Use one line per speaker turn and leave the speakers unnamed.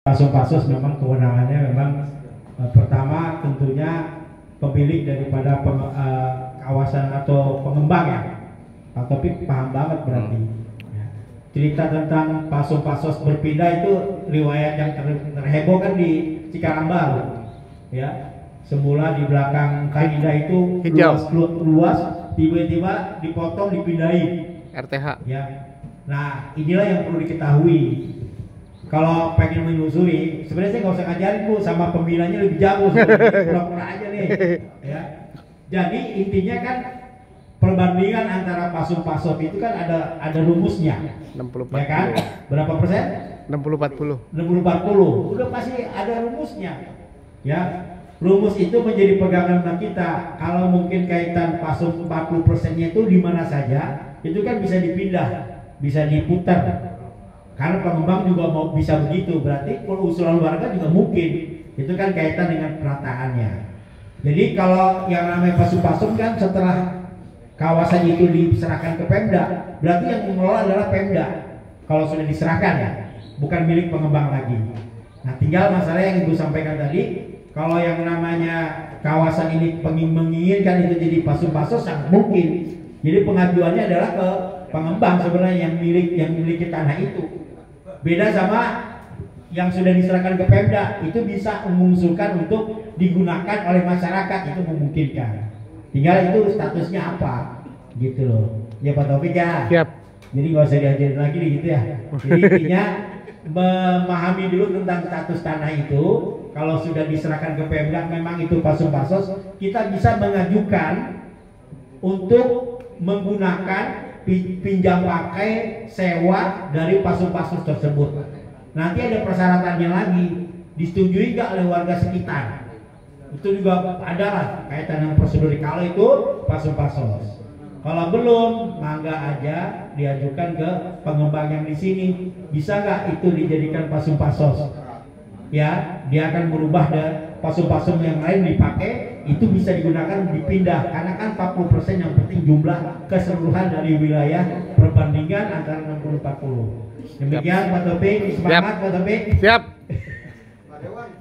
Pasos memang kewenangannya memang pertama tentunya pemilik daripada kawasan atau pengembang ya. Pak Taufik paham banget berarti. Ya. Cerita tentang pasos berpindah itu riwayat yang terheboh kan di Cikarang Baru. Ya, semula di belakang Kanida itu luas, tiba-tiba dipotong dipindahin.
RTH.
Ya. Nah, inilah yang perlu diketahui. Kalau pengen menyusuri, sebenarnya saya nggak usah ngajarin Bu, sama pembinanya lebih jago, pura-pura aja nih. Ya. Jadi intinya kan perbandingan antara pasung-pasok itu kan ada rumusnya.
60-40.
Ya kan? Berapa persen?
60-40.
60-40. Udah pasti ada rumusnya. Ya. Rumus itu menjadi pegangan kita. Kalau mungkin kaitan pasung 40%-nya itu di mana saja, itu kan bisa dipindah, bisa diputar. Karena pengembang juga mau bisa begitu, berarti kalau usulan warga juga mungkin. Itu kan kaitan dengan perataannya. Jadi kalau yang namanya pasung-pasung kan setelah kawasan itu diserahkan ke Pemda, berarti yang mengelola adalah Pemda. Kalau sudah diserahkan ya, bukan milik pengembang lagi. Nah, tinggal masalah yang Ibu sampaikan tadi, kalau yang namanya kawasan ini menginginkan itu jadi pasung-pasung sangat mungkin. Jadi pengajuannya adalah ke pengembang sebenarnya yang memiliki tanah itu. Beda sama yang sudah diserahkan ke Pemda, itu bisa mengusulkan untuk digunakan oleh masyarakat, itu memungkinkan. Tinggal itu statusnya apa, gitu loh. Ya Pak Taufik ya.
Siap.
Jadi nggak usah diajarin lagi gitu ya. Jadi intinya memahami dulu tentang status tanah itu. Kalau sudah diserahkan ke Pemda, memang itu pasos, kita bisa mengajukan untuk menggunakan pinjam pakai sewa dari pasos tersebut. Nanti ada persyaratannya lagi, disetujui nggak oleh warga sekitar. Itu juga ada lah kaitan dengan prosedur. Kalau itu pasos. Kalau belum, mangga aja diajukan ke pengembang yang di sini. Bisa nggak itu dijadikan pasos? Ya, dia akan merubah pasos yang lain dipakai, itu bisa digunakan dipindah, karena kan 40% yang penting jumlah keseluruhan dari wilayah perbandingan antara 60-40. Demikian Pak Taufik, semangat Pak Taufik.
Siap.